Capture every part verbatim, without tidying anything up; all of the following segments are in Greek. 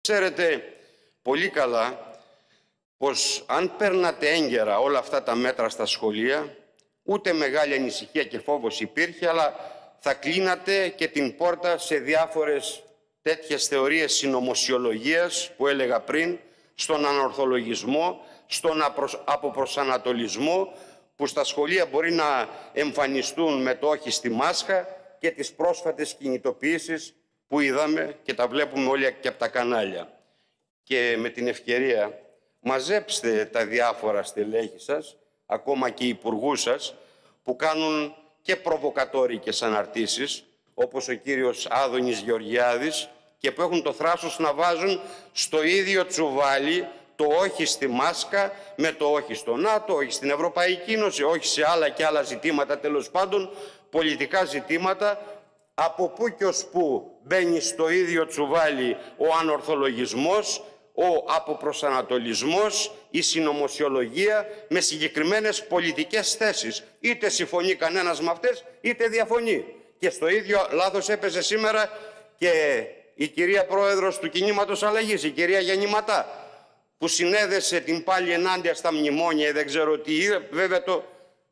Ξέρετε πολύ καλά πως αν παίρνατε έγκαιρα όλα αυτά τα μέτρα στα σχολεία, ούτε μεγάλη ανησυχία και φόβος υπήρχε, αλλά θα κλείνατε και την πόρτα σε διάφορες τέτοιες θεωρίες συνωμοσιολογίας που έλεγα πριν, στον ανορθολογισμό, στον αποπροσανατολισμό, που στα σχολεία μπορεί να εμφανιστούν με το όχι στη μάσχα, και τις πρόσφατες κινητοποιήσεις που είδαμε και τα βλέπουμε όλοι και από τα κανάλια. Και με την ευκαιρία μαζέψτε τα διάφορα στελέχη σας, ακόμα και οι υπουργούς σας, που κάνουν και προβοκατόρικες αναρτήσεις, όπως ο κύριος Άδωνης Γεωργιάδης, και που έχουν το θράσος να βάζουν στο ίδιο τσουβάλι το όχι στη μάσκα με το όχι στο ΝΑΤΟ, όχι στην Ευρωπαϊκή Ένωση, όχι σε άλλα και άλλα ζητήματα, τέλος πάντων πολιτικά ζητήματα, από πού και ως πού μπαίνει στο ίδιο τσουβάλι ο ανορθολογισμός, ο αποπροσανατολισμός, η συνωμοσιολογία με συγκεκριμένες πολιτικές θέσεις. Είτε συμφωνεί κανένας με αυτές, είτε διαφωνεί. Και στο ίδιο λάθος έπαιζε σήμερα και η κυρία Πρόεδρος του Κινήματος Αλλαγής, η κυρία Γεννηματά, που συνέδεσε την πάλι ενάντια στα μνημόνια, δεν ξέρω τι, βέβαια το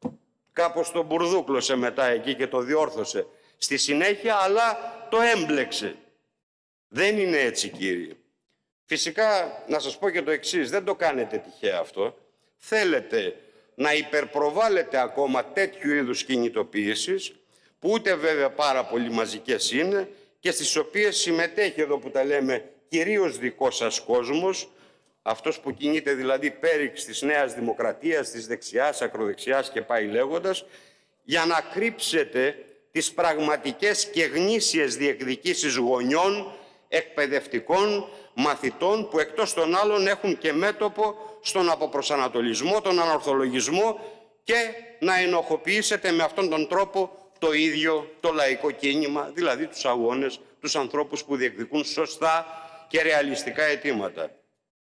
κάπως τον μπουρδούκλωσε μετά εκεί και το διόρθωσε στη συνέχεια, αλλά το έμπλεξε. Δεν είναι έτσι, κύριε. Φυσικά, να σας πω και το εξής, δεν το κάνετε τυχαία αυτό. Θέλετε να υπερπροβάλλετε ακόμα τέτοιου είδους κινητοποιήσεις, που ούτε βέβαια πάρα πολύ μαζικές είναι και στις οποίες συμμετέχει, εδώ που τα λέμε, κυρίως δικό σας κόσμος, αυτός που κινείται δηλαδή πέριξ της Νέας Δημοκρατίας, της δεξιάς, ακροδεξιάς και πάει λέγοντας, για να κρύψετε τις πραγματικές και γνήσιες διεκδικήσεις γονιών, εκπαιδευτικών, μαθητών, που εκτός των άλλων έχουν και μέτωπο στον αποπροσανατολισμό, τον ανορθολογισμό, και να ενοχοποιήσετε με αυτόν τον τρόπο το ίδιο το λαϊκό κίνημα, δηλαδή τους αγώνες, τους ανθρώπους που διεκδικούν σωστά και ρεαλιστικά αιτήματα.